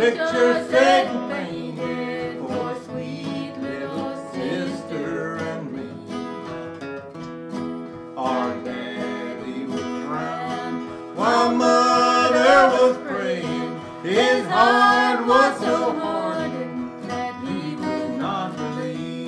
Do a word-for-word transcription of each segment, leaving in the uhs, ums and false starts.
picture Satan painted for sweet little sister and me. Our daddy would frown while mother was praying. His heart was so hardened that he would not believe.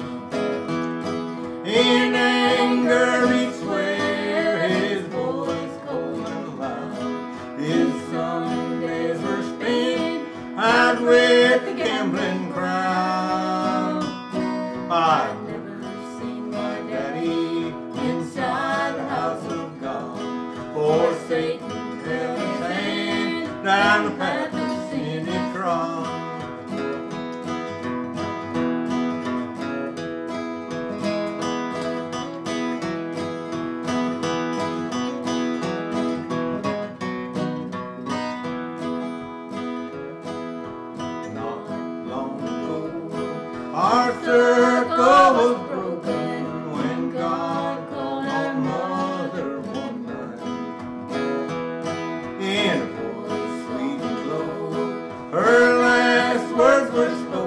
In anger he'd swear, his voice cold and loud. His Sundays were spent out with the gambling crowd. I've never seen my daddy inside the house of God, for Satan held his hand down the path of sin he trod. Our circle was broken when God called on Mother one night. In a voice sweet and low, her last words were spoken.